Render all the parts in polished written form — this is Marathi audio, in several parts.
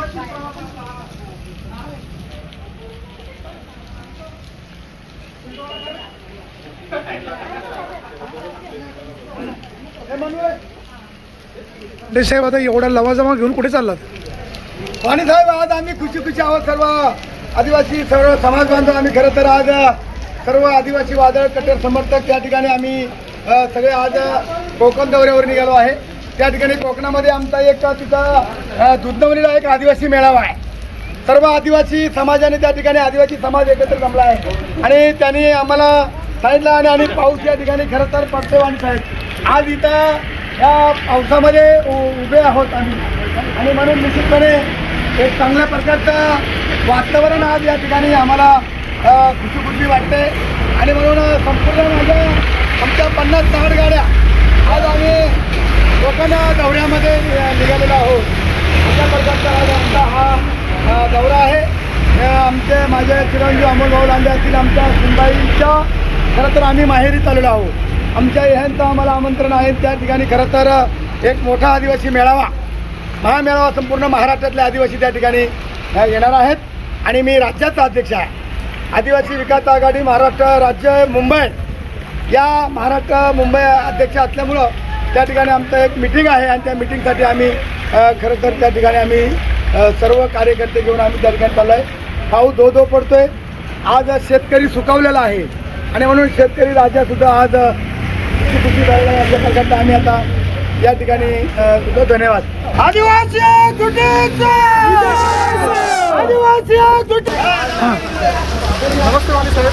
साहेब आता एवढा लवाजमा घेऊन कुठे चाललात? पाणी साहेब, आज आम्ही खुशी खुशी आहोत. सर्व आदिवासी सर्व समाज बांधव आम्ही खरं तर आज सर्व आदिवासी वादळ कट्टर समर्थक त्या ठिकाणी आम्ही सगळे आज कोकण दौऱ्यावर निघालो आहे. त्या ठिकाणी कोकणामध्ये आमचा एक तिथं दुधनवलीला एक आदिवासी मेळावा आहे. सर्व आदिवासी समाजाने त्या ठिकाणी आदिवासी समाज एकत्र जमला आहे आणि त्यांनी आम्हाला सांगितलं आणि पाऊस या ठिकाणी खरं तर पडते. आणि साहेब आज इथं या पावसामध्ये उभे आहोत आम्ही आणि म्हणून निश्चितपणे एक चांगल्या प्रकारचं वातावरण आज या ठिकाणी आम्हाला खुशी वाटते. आणि म्हणून संपूर्ण आमच्या 50-60 गाड्या आज आम्ही कोकण दौऱ्यामध्ये निघालेलो आहोत. अशा प्रकारचा आज आमचा हा दौरा आहे. माझे चिरंजीव अमोल भाऊ लांडे असतील, आमच्या सुनबाईंच्या खरं तर आम्ही माहेरी चाललेलो आहोत. आमच्या ह्यांचं आम्हाला आमंत्रण आहे. त्या ठिकाणी खरं तर एक मोठा आदिवासी मेळावा, महामेळावा संपूर्ण महाराष्ट्रातले आदिवासी त्या ठिकाणी येणार आहेत. आणि मी राज्याचा अध्यक्ष आहे. आदिवासी विकास आघाडी महाराष्ट्र राज्य मुंबई या महाराष्ट्र मुंबई अध्यक्ष असल्यामुळं त्या ठिकाणी आमचं एक मिटिंग आहे आणि त्या मिटिंगसाठी आम्ही खरं तर त्या ठिकाणी आम्ही सर्व कार्यकर्ते घेऊन आम्ही त्या ठिकाणी चाललो आहे. पाऊस धो पडतोय. आज शेतकरी सुकावलेला आहे आणि म्हणून शेतकरी राजासुद्धा आज खुशी झालेला आहे. अशा प्रकारचं आम्ही आता या ठिकाणी धन्यवाद. आदिवासी नमस्ते वाणी साहेब.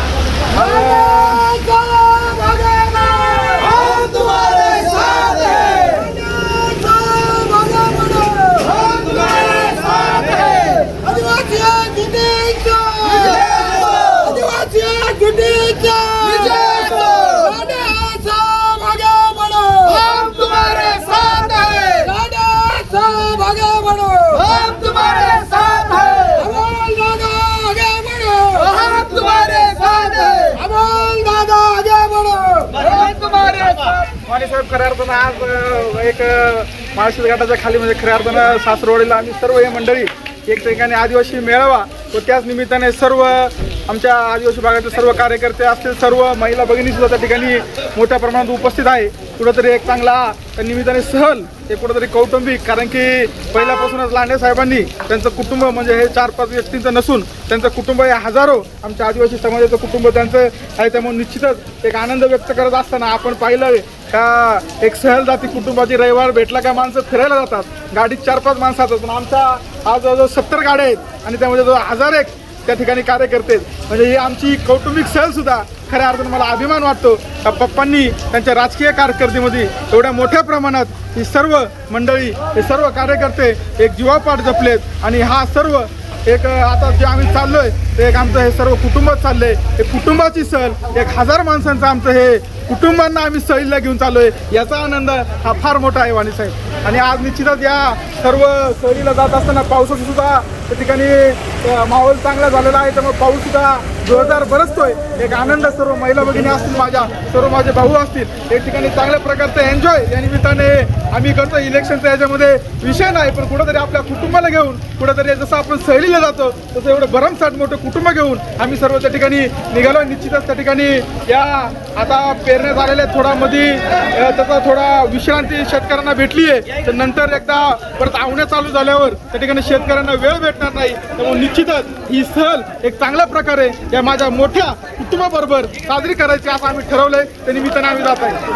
वाणी साहेब, खऱ्या अर्थानं आज एक महाराष्ट्र घाटाच्या खाली म्हणजे खऱ्या अर्थानं सासरवाडीला आम्ही सर्व हे मंडळी एक ठिकाणी आदिवासी मेळावा व त्याच निमित्ताने सर्व आमच्या आदिवासी भागातील सर्व कार्यकर्ते असतील, सर्व महिला भगिनीसुद्धा त्या ठिकाणी मोठ्या प्रमाणात उपस्थित आहे. कुठंतरी एक चांगला त्या निमित्ताने सहल एक कुठंतरी कौटुंबिक, कारण की पहिल्यापासूनच लांडे साहेबांनी त्यांचं कुटुंब म्हणजे हे 4-5 व्यक्तींचं नसून त्यांचं कुटुंब हे हजारो आमच्या आदिवासी समाजाचं कुटुंब त्यांचं आहे. त्यामुळे निश्चितच एक आनंद व्यक्त करत असताना आपण पाहिलं का एक सहल जाती कुटुंबाची रविवार भेटला का माणसं फिरायला जातात, गाडीत 4-5 माणसं असतात. पण आमच्या आज जवळजवळ 70 गाड्या आहेत आणि त्यामध्ये जवळ 1001 त्या ठिकाणी कार्यकर्ते. म्हणजे ही आमची कौटुंबिक सहलसुद्धा खऱ्या अर्थानं मला अभिमान वाटतो का पप्पांनी त्यांच्या राजकीय कारकिर्दीमध्ये एवढ्या मोठ्या प्रमाणात ही सर्व मंडळी, हे सर्व कार्यकर्ते एक जीवापाड जपलेत. आणि हा सर्व एक आता जे आम्ही चाललोय ते एक आमचं हे सर्व कुटुंबच चाललंय. एक कुटुंबाची सहल, 1000 माणसांचं आमचं हे कुटुंबांना आम्ही सहलीला घेऊन चाललोय. याचा आनंद हा फार मोठा आहे वाणी साहेब. आणि आज निश्चितच या सर्व सहलीला जात असताना पावसाचं सुद्धा त्या ठिकाणी माहोल चांगला झालेला आहे. त्यामुळे पाऊस सुद्धा जोरदार बरसतोय. एक आनंद सर्व महिला भगिनी असतील, माझ्या सर्व माझे भाऊ असतील, एक ठिकाणी चांगल्या प्रकारचं एन्जॉय या निमित्ताने आम्ही करतो. इलेक्शनचा याच्यामध्ये विषय नाही, पण कुठंतरी आपल्या कुटुंबाला घेऊन कुठंतरी जसं आपण सहलीला जातो तसं एवढं भरमसाठ मोठं कुटुंब घेऊन आम्ही सर्व त्या ठिकाणी निघालो. निश्चितच त्या ठिकाणी या आता पेरण्यात आलेल्या थोडा मध्ये त्याचा थोडा विश्रांती शेतकऱ्यांना भेटली आहे. तर नंतर एकदा परत आवण्या चालू झाल्यावर त्या ठिकाणी शेतकऱ्यांना वेळ भेटणार नाही. त्यामुळे निश्चितच ही सहल एक चांगल्या प्रकारे या माझ्या मोठ्या कुटुंबाबरोबर साजरी करायची असं आम्ही ठरवलंय. त्या निमित्ताने आम्ही जात आहे.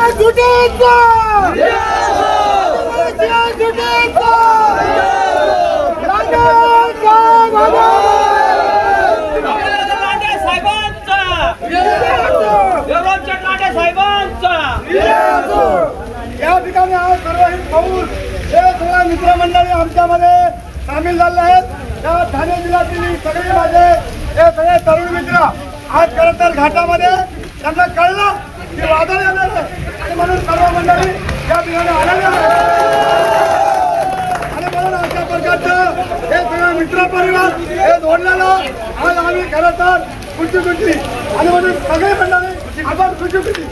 या ठिकाणी आज सर्व ही पाऊस हे सगळ्या मित्रमंडळी आमच्यामध्ये सामील झाले आहेत. त्या ठाणे जिल्ह्यातील सगळे माझे हे सगळे तरुण मित्र आज खरं तर घाटामध्ये त्यांना कळलं की वादळ येणार आहे आणि म्हणून सर्व मंडळी या ठिकाणी आलेले आहेत. आणि म्हणून अशा प्रकारचं हे सगळं मित्र परिवार हे जोडलेलं आज आम्ही खरं तर खुशी आणि म्हणून सगळे मंडळी आपण खुशी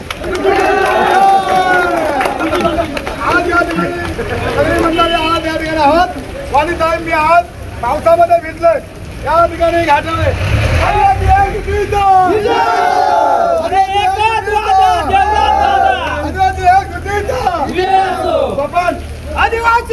आज या ठिकाणी सगळी मंडळी आज या ठिकाणी आहोत. वाणी साहेब, मी आज पावसामध्ये भिजलोय या ठिकाणी घाटलोय आदिवासी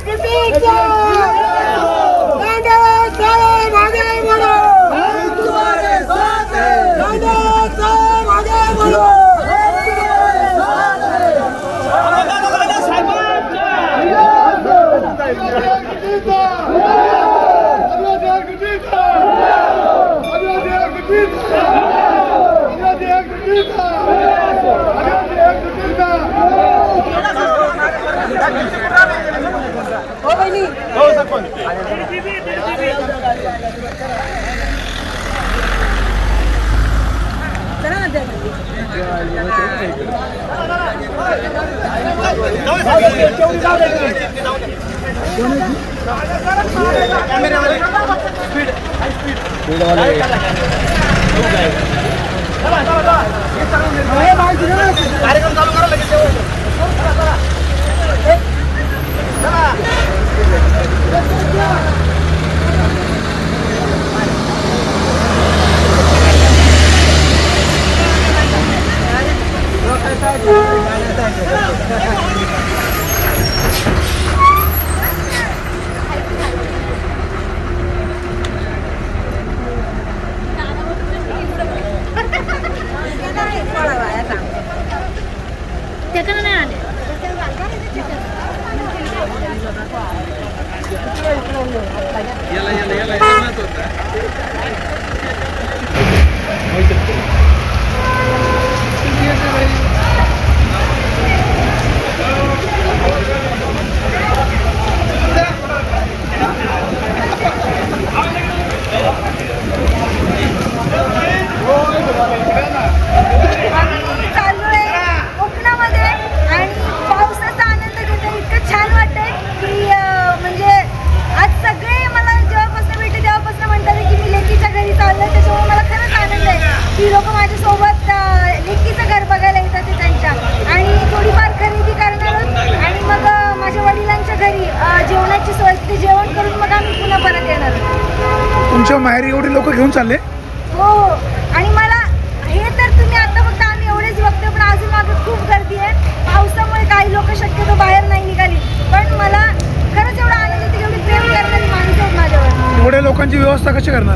तुमच्या माहेरी एवढे लोक घेऊन चालले हो आणि मला हे तर तुम्ही आता फक्त आम्ही एवढेच बघतोय पण अजून मागे खूप गर्दी आहे पावसामुळे काही लोक शक्यतो बाहेर नाही निघाली पण मला खरंच एवढा आनंद होतो एवढी प्रेम करणारी माणसं आहेत माझ्यावर एवढ्या लोकांची व्यवस्था कशी करणार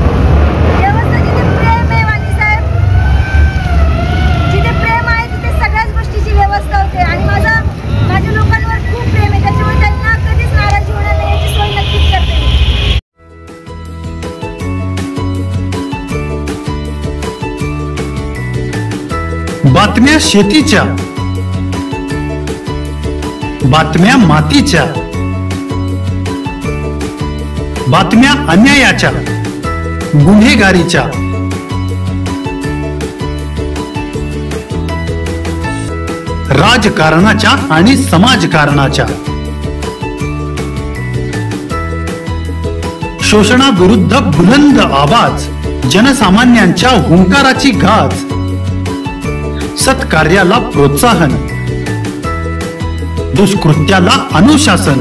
व्यवस्था जिथे प्रेम आहे वाणी साहेब जिथे प्रेम आहे तिथे सगळ्याच गोष्टीची व्यवस्था होते आणि माझ्या लोकांवर खूप प्रेम आहे त्याच्यामुळे त्यांना कधीच नाराजी होणार नाही याची सोय नक्कीच करते बातम्या शेतीच्या, बातम्या मातीच्या, बातम्या अन्यायाच्या, गुन्हेगारीच्या, राजकारणाच्या आणि समाजकारणाच्या, शोषणाविरुद्ध बुलंद आवाज, जनसामान्यांच्या हुंकाराची गाज, सत्कार्याला प्रोत्साहन, दुष्कृत्याला अनुशासन,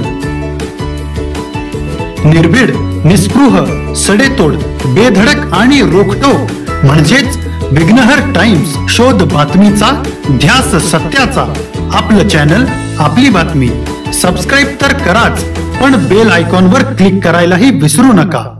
निर्भीड, निस्पृह, सडेतोड, बेधडक आणि रोखटोक म्हणजेच विघ्नहर टाइम्स. शोध बातमीचा, ध्यास सत्याचा. आपलं चॅनल, आपली बातमी. सबस्क्राईब तर कराच, पण बेल आयकॉनवर क्लिक करायलाही विसरू नका.